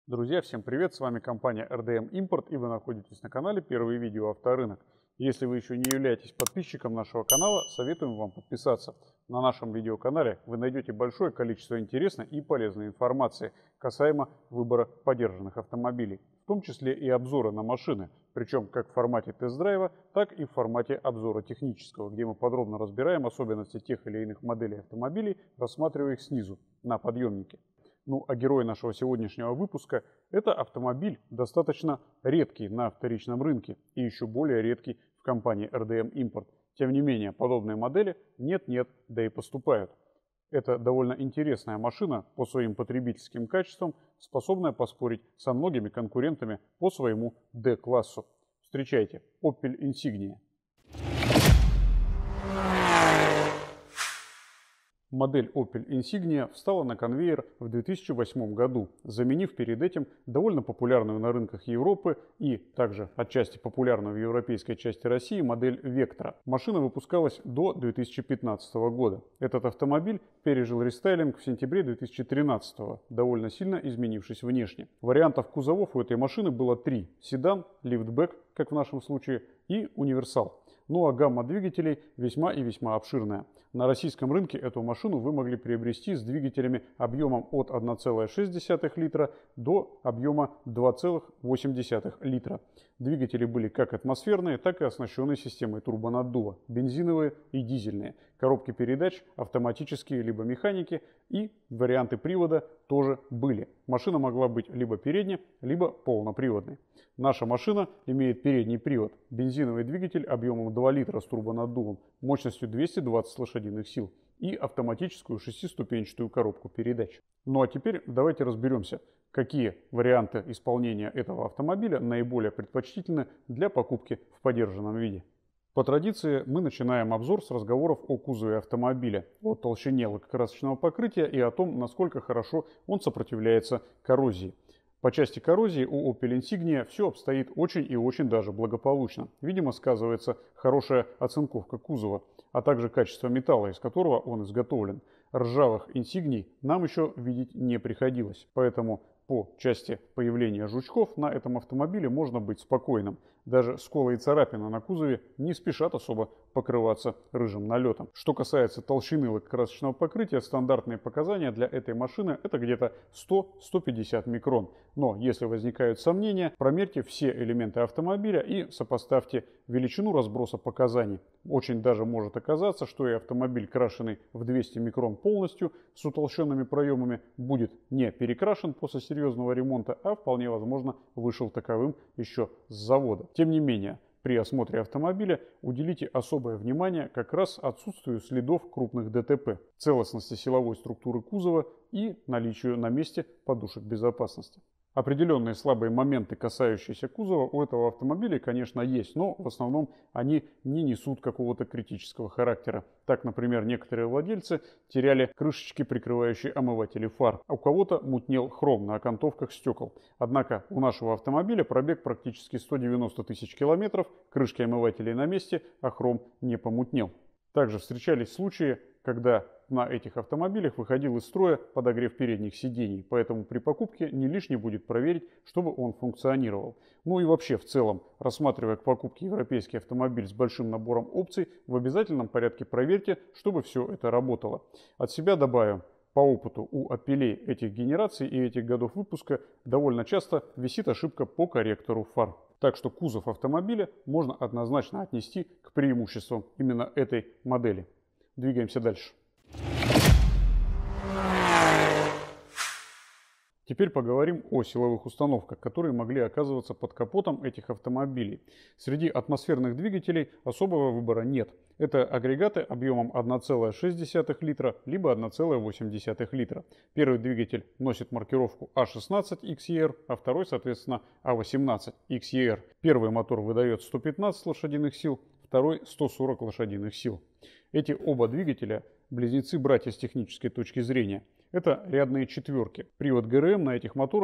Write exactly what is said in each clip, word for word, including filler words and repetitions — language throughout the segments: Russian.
Друзья, всем привет! С вами компания эр дэ эм Import, и вы находитесь на канале Первые видео авторынок. Если вы еще не являетесь подписчиком нашего канала, советуем вам подписаться. На нашем видеоканале вы найдете большое количество интересной и полезной информации касаемо выбора подержанных автомобилей, в том числе и обзоры на машины, причем как в формате тест-драйва, так и в формате обзора технического, где мы подробно разбираем особенности тех или иных моделей автомобилей, рассматривая их снизу на подъемнике. Ну а герой нашего сегодняшнего выпуска – это автомобиль достаточно редкий на вторичном рынке и еще более редкий в компании эр дэ эм Import. Тем не менее, подобные модели нет-нет, да и поступают. Это довольно интересная машина по своим потребительским качествам, способная поспорить со многими конкурентами по своему D-классу. Встречайте, Opel Insignia. Модель Opel Insignia встала на конвейер в две тысячи восьмом году, заменив перед этим довольно популярную на рынках Европы и также отчасти популярную в европейской части России модель Vectra. Машина выпускалась до две тысячи пятнадцатого года. Этот автомобиль пережил рестайлинг в сентябре две тысячи тринадцатого, довольно сильно изменившись внешне. Вариантов кузовов у этой машины было три: седан, лифтбэк, как в нашем случае, и универсал. Ну а гамма двигателей весьма и весьма обширная. На российском рынке эту машину вы могли приобрести с двигателями объемом от одной целой шесть десятых литра до объема два целых восемь десятых литра. Двигатели были как атмосферные, так и оснащенные системой турбонаддува, бензиновые и дизельные. Коробки передач автоматические либо механики, и варианты привода тоже были. Машина могла быть либо передней, либо полноприводной. Наша машина имеет передний привод, бензиновый двигатель объемом два литра с турбонаддувом, мощностью двести двадцать лошадиных сил и автоматическую шестиступенчатую коробку передач. Ну а теперь давайте разберемся, какие варианты исполнения этого автомобиля наиболее предпочтительны для покупки в подержанном виде. По традиции мы начинаем обзор с разговоров о кузове автомобиля, о толщине лакокрасочного покрытия и о том, насколько хорошо он сопротивляется коррозии. По части коррозии у Opel Insignia все обстоит очень и очень даже благополучно. Видимо, сказывается хорошая оцинковка кузова, а также качество металла, из которого он изготовлен. Ржавых Insignia нам еще видеть не приходилось, поэтому по части появления жучков на этом автомобиле можно быть спокойным. Даже сколы и царапины на кузове не спешат особо покрываться рыжим налетом. Что касается толщины лакокрасочного покрытия, стандартные показания для этой машины это где-то сто — сто пятьдесят микрон. Но если возникают сомнения, промерьте все элементы автомобиля и сопоставьте величину разброса показаний. Очень даже может оказаться, что и автомобиль, крашеный в двести микрон полностью с утолщенными проемами, будет не перекрашен после серьезного ремонта, а вполне возможно вышел таковым еще с завода. Тем не менее, при осмотре автомобиля уделите особое внимание как раз отсутствию следов крупных дэ тэ пэ, целостности силовой структуры кузова и наличию на месте подушек безопасности. Определенные слабые моменты, касающиеся кузова, у этого автомобиля, конечно, есть, но в основном они не несут какого-то критического характера. Так, например, некоторые владельцы теряли крышечки, прикрывающие омыватели фар, а у кого-то мутнел хром на окантовках стекол. Однако у нашего автомобиля пробег практически сто девяносто тысяч километров, крышки омывателей на месте, а хром не помутнел. Также встречались случаи, когда на этих автомобилях выходил из строя подогрев передних сидений, поэтому при покупке не лишне будет проверить, чтобы он функционировал. Ну и вообще в целом, рассматривая к покупке европейский автомобиль с большим набором опций, в обязательном порядке проверьте, чтобы все это работало. От себя добавим, по опыту у Opel этих генераций и этих годов выпуска довольно часто висит ошибка по корректору фар. Так что кузов автомобиля можно однозначно отнести к преимуществам именно этой модели. Двигаемся дальше. Теперь поговорим о силовых установках, которые могли оказываться под капотом этих автомобилей. Среди атмосферных двигателей особого выбора нет. Это агрегаты объемом одна целая шесть десятых литра, либо одна целая восемь десятых литра. Первый двигатель носит маркировку а шестнадцать икс и эр, а второй, соответственно, а восемнадцать икс и эр. Первый мотор выдает сто пятнадцать лошадиных сил, второй сто сорок лошадиных сил. Эти оба двигателя близнецы-братья с технической точки зрения. Это рядные четверки. Привод гэ эр эм на этих моторах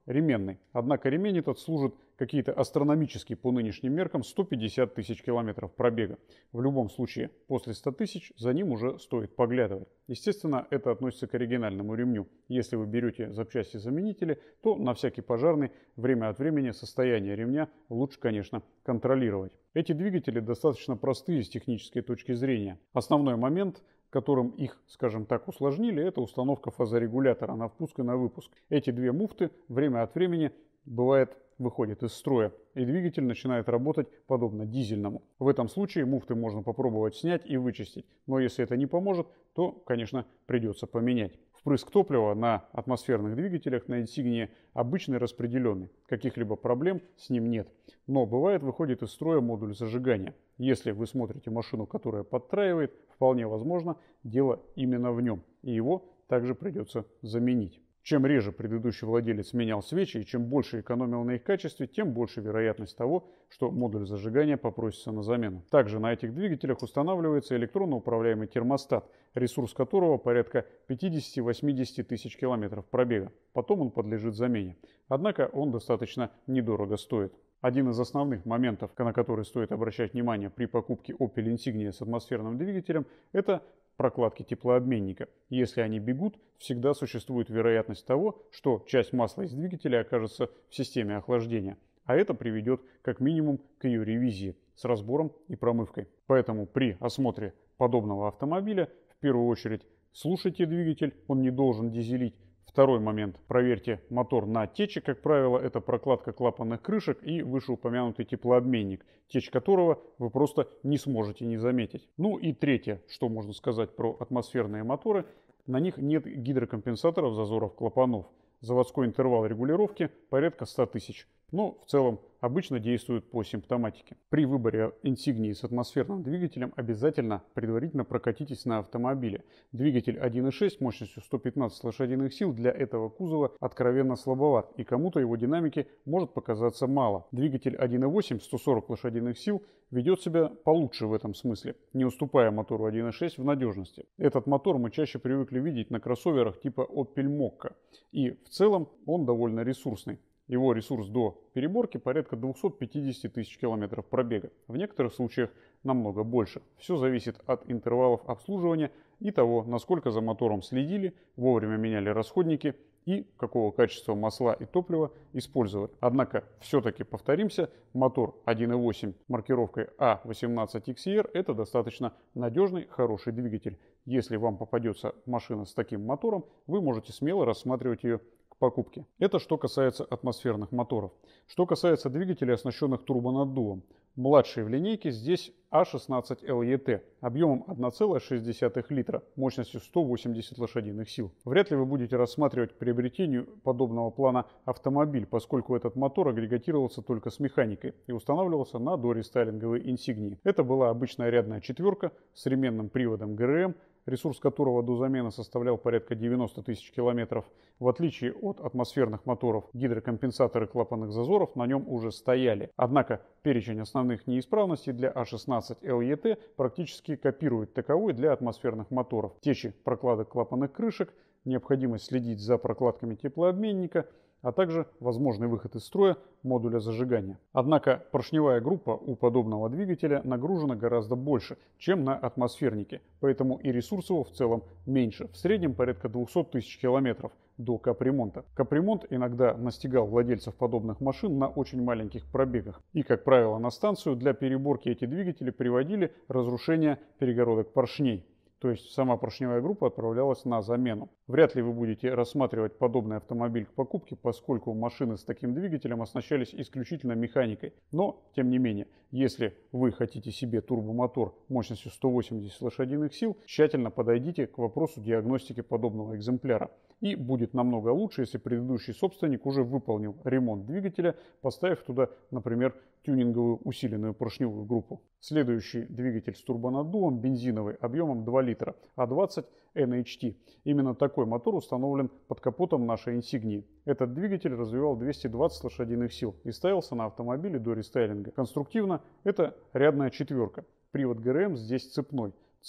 ременный. Однако ремень этот служит какие-то астрономические по нынешним меркам сто пятьдесят тысяч километров пробега. В любом случае, после ста тысяч за ним уже стоит поглядывать. Естественно, это относится к оригинальному ремню. Если вы берете запчасти-заменители, то на всякий пожарный время от времени состояние ремня лучше, конечно, контролировать. Эти двигатели достаточно простые с технической точки зрения. Основной момент, которым их, скажем так, усложнили, это установка фазорегулятора на впуск и на выпуск. Эти две муфты время от времени бывает выходят из строя, и двигатель начинает работать подобно дизельному. В этом случае муфты можно попробовать снять и вычистить, но если это не поможет, то, конечно, придется поменять. Впрыск топлива на атмосферных двигателях на Insignia обычный распределенный, каких-либо проблем с ним нет. Но бывает выходит из строя модуль зажигания. Если вы смотрите машину, которая подтраивает, вполне возможно, дело именно в нем, и его также придется заменить. Чем реже предыдущий владелец менял свечи и чем больше экономил на их качестве, тем больше вероятность того, что модуль зажигания попросится на замену. Также на этих двигателях устанавливается электронно управляемый термостат, ресурс которого порядка пятидесяти-восьмидесяти тысяч километров пробега. Потом он подлежит замене. Однако он достаточно недорого стоит. Один из основных моментов, на который стоит обращать внимание при покупке Opel Insignia с атмосферным двигателем, это прокладки теплообменника. Если они бегут, всегда существует вероятность того, что часть масла из двигателя окажется в системе охлаждения. А это приведет как минимум к ее ревизии с разбором и промывкой. Поэтому при осмотре подобного автомобиля в первую очередь слушайте двигатель, он не должен дизелить. Второй момент. Проверьте мотор на течи. Как правило, это прокладка клапанных крышек и вышеупомянутый теплообменник, течь которого вы просто не сможете не заметить. Ну и третье, что можно сказать про атмосферные моторы. На них нет гидрокомпенсаторов зазоров клапанов. Заводской интервал регулировки порядка ста тысяч. Но в целом обычно действуют по симптоматике. При выборе Insignia с атмосферным двигателем обязательно предварительно прокатитесь на автомобиле. Двигатель один и шесть мощностью сто пятнадцать лошадиных сил для этого кузова откровенно слабоват, и кому-то его динамики может показаться мало. Двигатель один и восемь сто сорок лошадиных сил ведет себя получше в этом смысле, не уступая мотору один и шесть в надежности. Этот мотор мы чаще привыкли видеть на кроссоверах типа Opel Mokka, и в целом он довольно ресурсный. Его ресурс до переборки порядка двухсот пятидесяти тысяч километров пробега. В некоторых случаях намного больше. Все зависит от интервалов обслуживания и того, насколько за мотором следили, вовремя меняли расходники и какого качества масла и топлива использовали. Однако, все-таки повторимся, мотор один и восемь маркировкой А восемнадцать икс эр это достаточно надежный, хороший двигатель. Если вам попадется машина с таким мотором, вы можете смело рассматривать ее покупки. Это что касается атмосферных моторов. Что касается двигателей, оснащенных турбонаддувом. Младший в линейке здесь А шестнадцать эл и тэ объемом одна целая шесть десятых литра, мощностью сто восемьдесят лошадиных сил. Вряд ли вы будете рассматривать к приобретению подобного плана автомобиль, поскольку этот мотор агрегатировался только с механикой и устанавливался на дорестайлинговой Insignia. Это была обычная рядная четверка с ременным приводом гэ эр эм, ресурс которого до замены составлял порядка девяноста тысяч километров. В отличие от атмосферных моторов, гидрокомпенсаторы клапанных зазоров на нем уже стояли. Однако перечень основных неисправностей для А шестнадцать эл и тэ практически копирует таковой для атмосферных моторов. Течи прокладок клапанных крышек, необходимость следить за прокладками теплообменника, а также возможный выход из строя модуля зажигания. Однако поршневая группа у подобного двигателя нагружена гораздо больше, чем на атмосфернике, поэтому и ресурс его в целом меньше, в среднем порядка двухсот тысяч километров до капремонта. Капремонт иногда настигал владельцев подобных машин на очень маленьких пробегах, и, как правило, на станцию для переборки эти двигатели приводили разрушение перегородок поршней. То есть сама поршневая группа отправлялась на замену. Вряд ли вы будете рассматривать подобный автомобиль к покупке, поскольку машины с таким двигателем оснащались исключительно механикой. Но, тем не менее, если вы хотите себе турбомотор мощностью сто восемьдесят лошадиных сил, тщательно подойдите к вопросу диагностики подобного экземпляра. И будет намного лучше, если предыдущий собственник уже выполнил ремонт двигателя, поставив туда, например, тюнинговую усиленную поршневую группу. Следующий двигатель с турбонаддувом бензиновый объемом два литра, А двадцать эн эйч ти. Именно такой мотор установлен под капотом нашей Insignia. Этот двигатель развивал двести двадцать лошадиных сил и ставился на автомобиле до рестайлинга. Конструктивно это рядная четверка. Привод гэ эр эм здесь цепной. Цепь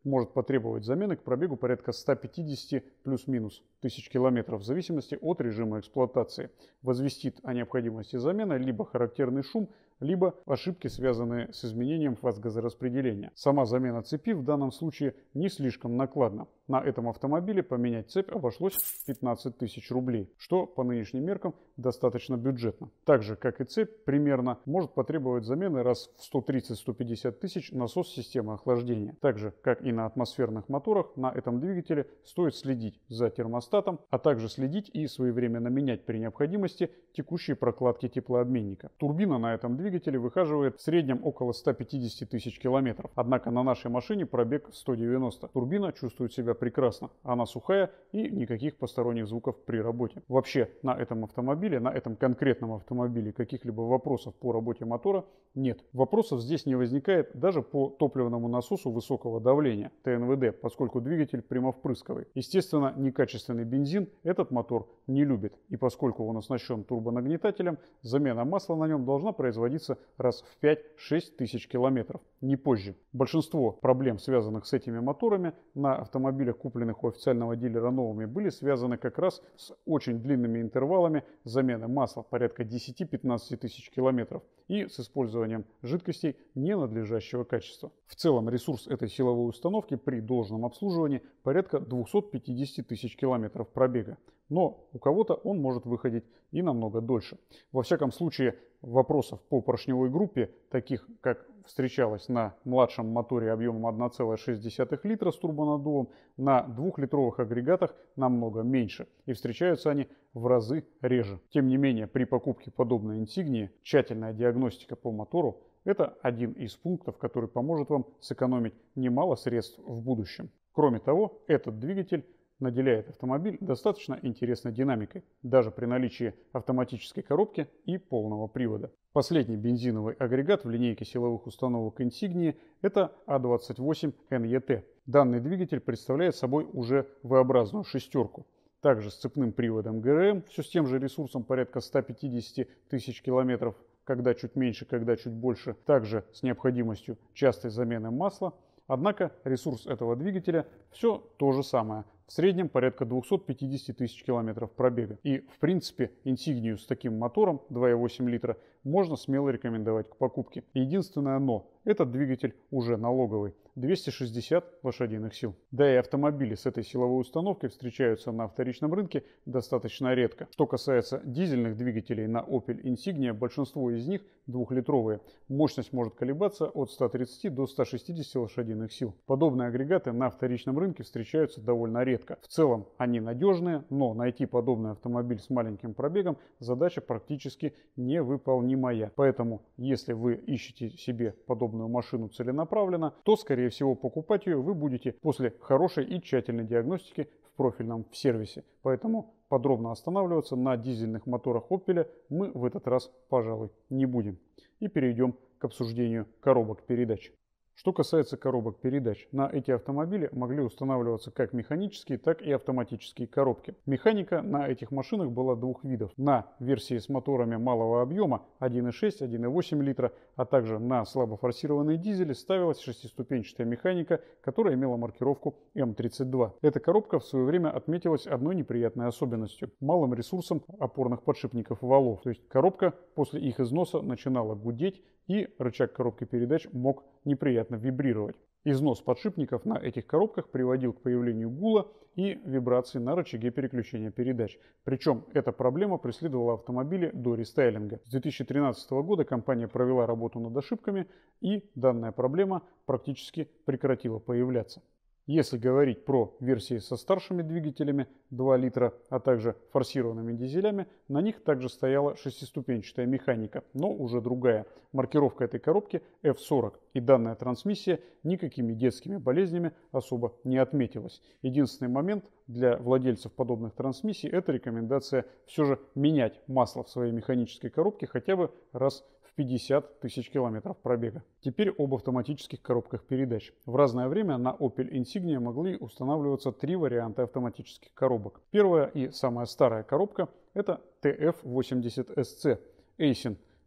может потребовать замены к пробегу порядка ста пятидесяти плюс-минус тысяч километров в зависимости от режима эксплуатации. Возвестит о необходимости замены либо характерный шум, либо ошибки, связанные с изменением фаз газораспределения. Сама замена цепи в данном случае не слишком накладна. На этом автомобиле поменять цепь обошлось в пятнадцать тысяч рублей, что по нынешним меркам достаточно бюджетно. Так же, как и цепь, примерно может потребовать замены раз в сто тридцать — сто пятьдесят тысяч насос системы охлаждения. Так же, как и на атмосферных моторах, на этом двигателе стоит следить за термостатом, а также следить и своевременно менять при необходимости текущие прокладки теплообменника. Турбина на этом двигателе выхаживает в среднем около ста пятидесяти тысяч километров. Однако на нашей машине пробег сто девяносто. Турбина чувствует себя прекрасно. Она сухая и никаких посторонних звуков при работе. Вообще на этом автомобиле, на этом конкретном автомобиле каких-либо вопросов по работе мотора нет. Вопросов здесь не возникает даже по топливному насосу высокого давления тэ эн вэ дэ, поскольку двигатель прямовпрысковый. Естественно, некачественный бензин этот мотор не любит. И поскольку он оснащен турбонагнетателем, замена масла на нем должна производиться раз в пять-шесть тысяч километров, не позже. Большинство проблем, связанных с этими моторами на автомобилях, купленных у официального дилера новыми, были связаны как раз с очень длинными интервалами замены масла, порядка десяти-пятнадцати тысяч километров, и с использованием жидкостей ненадлежащего качества. В целом ресурс этой силовой установки при должном обслуживании порядка двухсот пятидесяти тысяч километров пробега. Но у кого-то он может выходить и намного дольше. Во всяком случае, вопросов по поршневой группе, таких как встречалось на младшем моторе объемом одна целая шесть десятых литра с турбонаддувом, на двухлитровых агрегатах намного меньше. И встречаются они в разы реже. Тем не менее, при покупке подобной инсигнии тщательная диагностика по мотору – это один из пунктов, который поможет вам сэкономить немало средств в будущем. Кроме того, этот двигатель наделяет автомобиль достаточно интересной динамикой, даже при наличии автоматической коробки и полного привода. Последний бензиновый агрегат в линейке силовых установок Insignia – это а двадцать восемь эн е тэ. Данный двигатель представляет собой уже V-образную шестерку. Также с цепным приводом гэ эр эм, все с тем же ресурсом порядка ста пятидесяти тысяч километров, когда чуть меньше, когда чуть больше, также с необходимостью частой замены масла. Однако ресурс этого двигателя все то же самое. В среднем порядка двухсот пятидесяти тысяч километров пробега. И в принципе Insignia с таким мотором два и восемь литра можно смело рекомендовать к покупке. Единственное но – этот двигатель уже налоговый. двести шестьдесят лошадиных сил. Да и автомобили с этой силовой установкой встречаются на вторичном рынке достаточно редко. Что касается дизельных двигателей на Opel Insignia, большинство из них двухлитровые. Мощность может колебаться от ста тридцати до ста шестидесяти лошадиных сил. Подобные агрегаты на вторичном рынке встречаются довольно редко. В целом они надежные, но найти подобный автомобиль с маленьким пробегом задача практически невыполнимая. Поэтому, если вы ищете себе подобную машину целенаправленно, то скорее всего покупать ее вы будете после хорошей и тщательной диагностики в профильном сервисе. Поэтому подробно останавливаться на дизельных моторах Opel мы в этот раз, пожалуй, не будем. И перейдем к обсуждению коробок передач. Что касается коробок передач, на эти автомобили могли устанавливаться как механические, так и автоматические коробки. Механика на этих машинах была двух видов. На версии с моторами малого объема один и шесть — один и восемь литра, а также на слабофорсированные дизели ставилась шестиступенчатая механика, которая имела маркировку эм тридцать два. Эта коробка в свое время отметилась одной неприятной особенностью – малым ресурсом опорных подшипников валов. То есть коробка после их износа начинала гудеть, и рычаг коробки передач мог неприятно вибрировать. Износ подшипников на этих коробках приводил к появлению гула и вибраций на рычаге переключения передач. Причем эта проблема преследовала автомобили до рестайлинга. С две тысячи тринадцатого года компания провела работу над ошибками, и данная проблема практически прекратила появляться. Если говорить про версии со старшими двигателями два литра, а также форсированными дизелями, на них также стояла шестиступенчатая механика, но уже другая. Маркировка этой коробки эф сорок, и данная трансмиссия никакими детскими болезнями особо не отметилась. Единственный момент для владельцев подобных трансмиссий – это рекомендация все же менять масло в своей механической коробке хотя бы раз в пятьдесят тысяч километров пробега. Теперь об автоматических коробках передач. В разное время на Opel Insignia могли устанавливаться три варианта автоматических коробок. Первая и самая старая коробка – это тэ эф восемьдесят эс цэ Aisin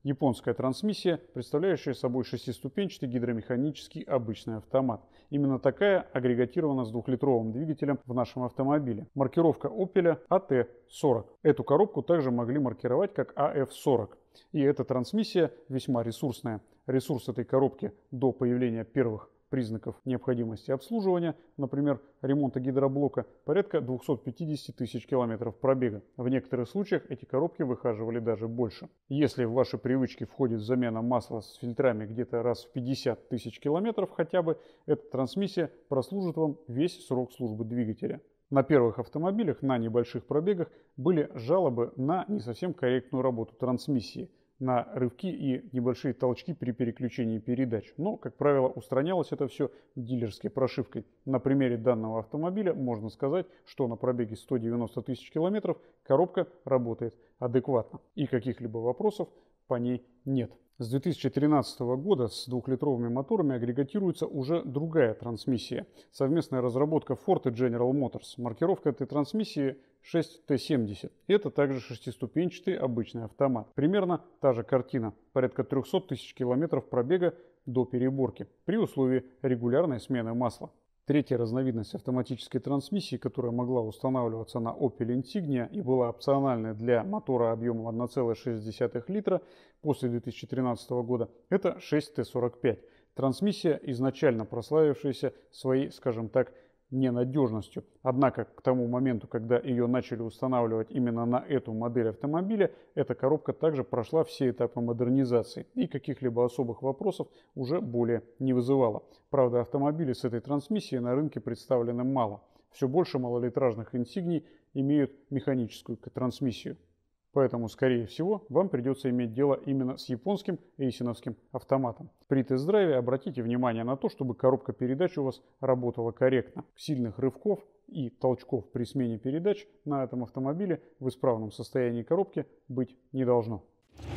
Японская трансмиссия, представляющая собой шестиступенчатый гидромеханический обычный автомат. Именно такая агрегатирована с двухлитровым двигателем в нашем автомобиле. Маркировка Opel А Т сорок. Эту коробку также могли маркировать как А Ф сорок. И эта трансмиссия весьма ресурсная. Ресурс этой коробки до появления первых признаков необходимости обслуживания, например, ремонта гидроблока, порядка двухсот пятидесяти тысяч километров пробега. В некоторых случаях эти коробки выхаживали даже больше. Если в ваши привычки входит замена масла с фильтрами где-то раз в пятьдесят тысяч километров хотя бы, эта трансмиссия прослужит вам весь срок службы двигателя. На первых автомобилях на небольших пробегах были жалобы на не совсем корректную работу трансмиссии, на рывки и небольшие толчки при переключении передач. Но, как правило, устранялось это все дилерской прошивкой. На примере данного автомобиля можно сказать, что на пробеге сто девяносто тысяч километров коробка работает адекватно и каких-либо вопросов по ней нет. С две тысячи тринадцатого года с двухлитровыми моторами агрегатируется уже другая трансмиссия. Совместная разработка Ford и General Motors. Маркировка этой трансмиссии шесть Т семьдесят. Это также шестиступенчатый обычный автомат. Примерно та же картина. Порядка трехсот тысяч километров пробега до переборки при условии регулярной смены масла. Третья разновидность автоматической трансмиссии, которая могла устанавливаться на Opel Insignia и была опциональной для мотора объемом одна целая шесть десятых литра после две тысячи тринадцатого года, это шесть Т сорок пять. Трансмиссия, изначально прославившаяся своей, скажем так, ненадежностью. Однако к тому моменту, когда ее начали устанавливать именно на эту модель автомобиля, эта коробка также прошла все этапы модернизации и каких-либо особых вопросов уже более не вызывала. Правда, автомобили с этой трансмиссией на рынке представлены мало. Все больше малолитражных инсигний имеют механическую трансмиссию. Поэтому, скорее всего, вам придется иметь дело именно с японским эйсиновским автоматом. При тест-драйве обратите внимание на то, чтобы коробка передач у вас работала корректно. Сильных рывков и толчков при смене передач на этом автомобиле в исправном состоянии коробки быть не должно.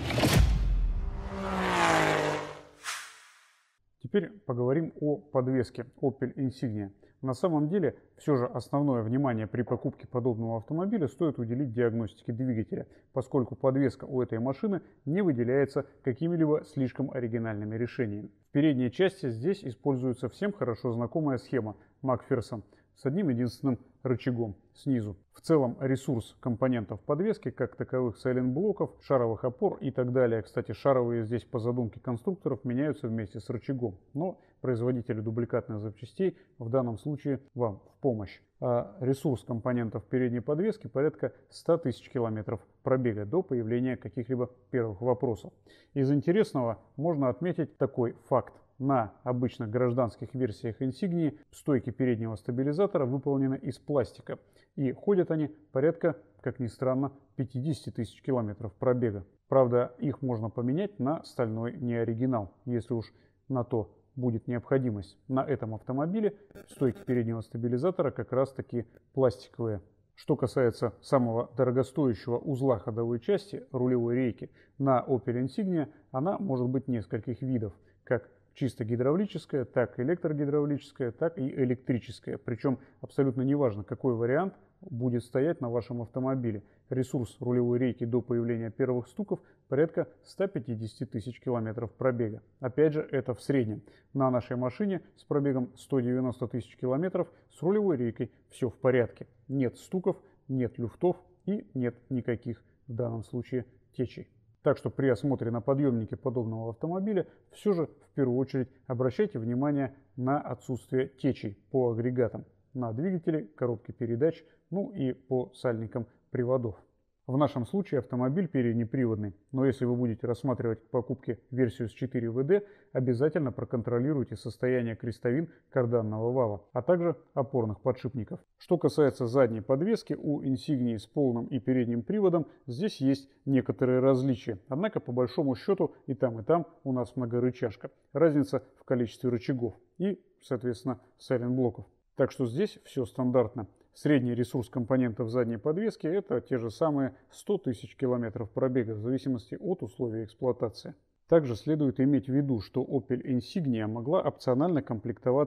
Теперь поговорим о подвеске Opel Insignia. На самом деле, все же основное внимание при покупке подобного автомобиля стоит уделить диагностике двигателя, поскольку подвеска у этой машины не выделяется какими-либо слишком оригинальными решениями. В передней части здесь используется всем хорошо знакомая схема Макферсон с одним единственным рычагом снизу. В целом ресурс компонентов подвески, как таковых сайлентблоков, шаровых опор и так далее, кстати, шаровые здесь по задумке конструкторов меняются вместе с рычагом, но производители дубликатных запчастей в данном случае вам в помощь. А ресурс компонентов передней подвески порядка ста тысяч километров пробега до появления каких-либо первых вопросов. Из интересного можно отметить такой факт. На обычных гражданских версиях Insignia стойки переднего стабилизатора выполнены из пластика, и ходят они порядка, как ни странно, пятидесяти тысяч километров пробега. Правда, их можно поменять на стальной неоригинал, если уж на то будет необходимость. На этом автомобиле стойки переднего стабилизатора как раз таки пластиковые. Что касается самого дорогостоящего узла ходовой части, рулевой рейки, на Opel Insignia она может быть нескольких видов, как чисто гидравлическая, так электрогидравлическая, так и электрическая. Причем абсолютно неважно, какой вариант будет стоять на вашем автомобиле. Ресурс рулевой рейки до появления первых стуков порядка ста пятидесяти тысяч километров пробега. Опять же, это в среднем. На нашей машине с пробегом сто девяносто тысяч километров с рулевой рейкой все в порядке. Нет стуков, нет люфтов и нет никаких в данном случае течей. Так что при осмотре на подъемнике подобного автомобиля все же в первую очередь обращайте внимание на отсутствие течей по агрегатам, на двигателе, коробке передач, ну и по сальникам приводов. В нашем случае автомобиль переднеприводный, но если вы будете рассматривать к покупке версию с четыре вэ дэ, обязательно проконтролируйте состояние крестовин карданного вала, а также опорных подшипников. Что касается задней подвески, у Insignia с полным и передним приводом здесь есть некоторые различия. Однако по большому счету и там и там у нас многорычажка. Разница в количестве рычагов и, соответственно, сайлентблоков. Так что здесь все стандартно. Средний ресурс компонентов задней подвески – это те же самые сто тысяч километров пробега в зависимости от условий эксплуатации. Также следует иметь в виду, что Opel Insignia могла опционально комплектоваться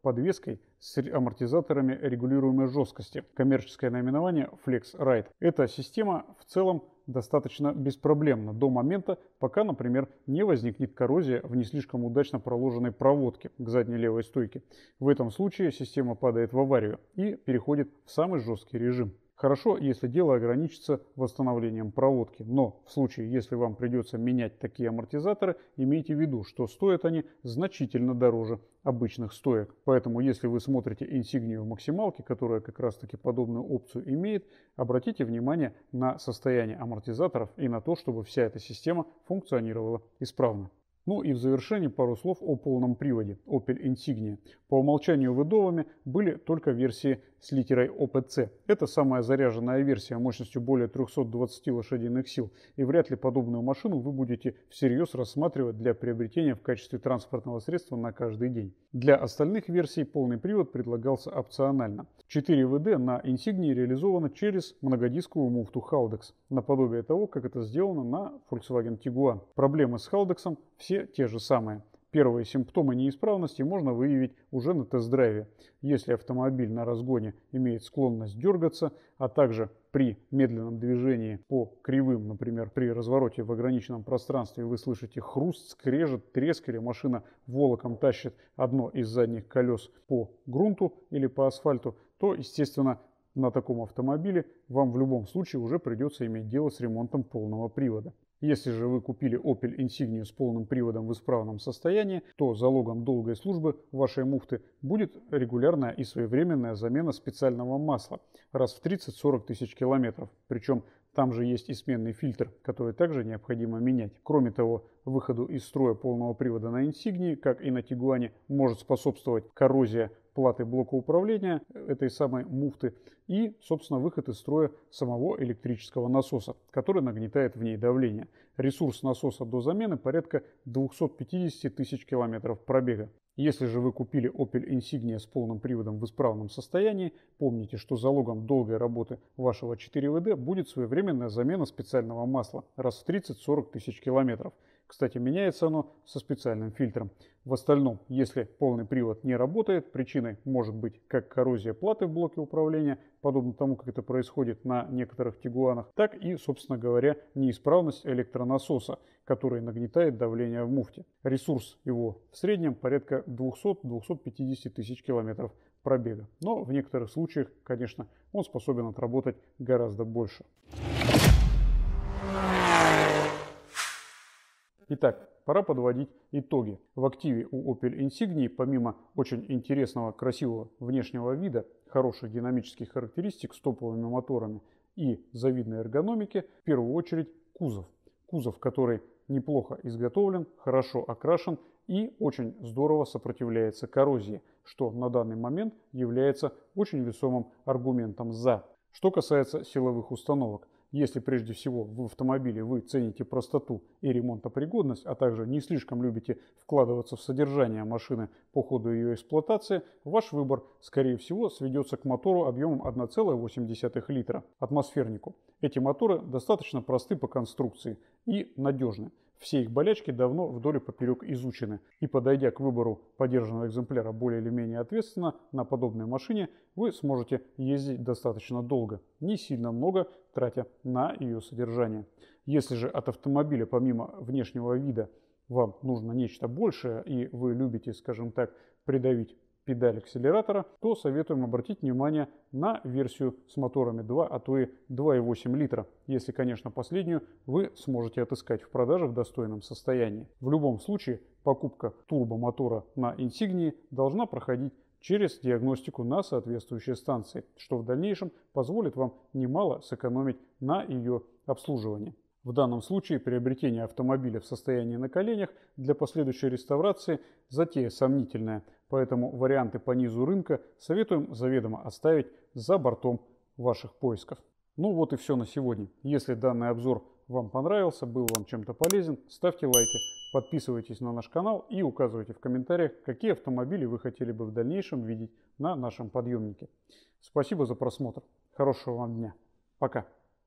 подвеской с амортизаторами регулируемой жесткости. Коммерческое наименование Flex-Ride. Эта система в целом достаточно беспроблемна до момента, пока, например, не возникнет коррозия в не слишком удачно проложенной проводке к задней левой стойке. В этом случае система падает в аварию и переходит в самый жесткий режим. Хорошо, если дело ограничится восстановлением проводки, но в случае, если вам придется менять такие амортизаторы, имейте в виду, что стоят они значительно дороже обычных стоек. Поэтому, если вы смотрите Insignia в максималке, которая как раз таки подобную опцию имеет, обратите внимание на состояние амортизаторов и на то, чтобы вся эта система функционировала исправно. Ну и в завершении пару слов о полном приводе Opel Insignia. По умолчанию выдовами были только версии с литерой о пэ цэ. Это самая заряженная версия мощностью более трёхсот двадцати лошадиных сил. И вряд ли подобную машину вы будете всерьез рассматривать для приобретения в качестве транспортного средства на каждый день. Для остальных версий полный привод предлагался опционально. четыре вэ дэ на Insignia реализовано через многодисковую муфту Haldex, наподобие того, как это сделано на Volkswagen Tiguan. Проблемы с Haldex все те же самые. Первые симптомы неисправности можно выявить уже на тест-драйве. Если автомобиль на разгоне имеет склонность дергаться, а также при медленном движении по кривым, например, при развороте в ограниченном пространстве вы слышите хруст, скрежет, треск, или машина волоком тащит одно из задних колес по грунту или по асфальту, то, естественно, на таком автомобиле вам в любом случае уже придется иметь дело с ремонтом полного привода. Если же вы купили Opel Insignia с полным приводом в исправном состоянии, то залогом долгой службы вашей муфты будет регулярная и своевременная замена специального масла раз в тридцать-сорок тысяч километров. Причем там же есть и сменный фильтр, который также необходимо менять. Кроме того, выходу из строя полного привода на Insignia, как и на Tiguan, может способствовать коррозия платы блока управления этой самой муфты и, собственно, выход из строя самого электрического насоса, который нагнетает в ней давление. Ресурс насоса до замены порядка двухсот пятидесяти тысяч километров пробега. Если же вы купили Opel Insignia с полным приводом в исправном состоянии, помните, что залогом долгой работы вашего четыре вэ дэ будет своевременная замена специального масла раз в тридцать-сорок тысяч километров. Кстати, меняется оно со специальным фильтром. В остальном, если полный привод не работает, причиной может быть как коррозия платы в блоке управления, подобно тому, как это происходит на некоторых Тигуанах, так и, собственно говоря, неисправность электронасоса, который нагнетает давление в муфте. Ресурс его в среднем порядка двухсот-двухсот пятидесяти тысяч километров пробега. Но в некоторых случаях, конечно, он способен отработать гораздо больше. Итак, пора подводить итоги. В активе у Opel Insignia, помимо очень интересного, красивого внешнего вида, хороших динамических характеристик с топовыми моторами и завидной эргономики, в первую очередь кузов. Кузов, который неплохо изготовлен, хорошо окрашен и очень здорово сопротивляется коррозии, что на данный момент является очень весомым аргументом «за». Что касается силовых установок. Если прежде всего в автомобиле вы цените простоту и ремонтопригодность, а также не слишком любите вкладываться в содержание машины по ходу ее эксплуатации, ваш выбор, скорее всего, сведется к мотору объемом одна целая восемь десятых литра, атмосфернику. Эти моторы достаточно просты по конструкции и надежны. Все их болячки давно вдоль и поперек изучены, и подойдя к выбору подержанного экземпляра более или менее ответственно, на подобной машине вы сможете ездить достаточно долго, не сильно много тратя на ее содержание. Если же от автомобиля помимо внешнего вида вам нужно нечто большее и вы любите, скажем так, придавить педаль акселератора, то советуем обратить внимание на версию с моторами два, а то и два и восемь литра, если, конечно, последнюю вы сможете отыскать в продаже в достойном состоянии. В любом случае, покупка турбомотора на Insignia должна проходить через диагностику на соответствующей станции, что в дальнейшем позволит вам немало сэкономить на ее обслуживании. В данном случае приобретение автомобиля в состоянии на коленях для последующей реставрации затея сомнительная, поэтому варианты по низу рынка советуем заведомо оставить за бортом ваших поисков. Ну вот и все на сегодня. Если данный обзор вам понравился, был вам чем-то полезен, ставьте лайки, подписывайтесь на наш канал и указывайте в комментариях, какие автомобили вы хотели бы в дальнейшем видеть на нашем подъемнике. Спасибо за просмотр. Хорошего вам дня. Пока.